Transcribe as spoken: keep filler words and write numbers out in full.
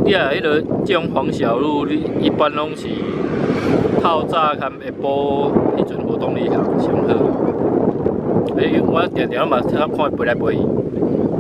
你啊，迄个这种黄小路，你一般拢是透早含下晡迄阵活动力上上好。诶、欸，我定定嘛看看飞来飞去。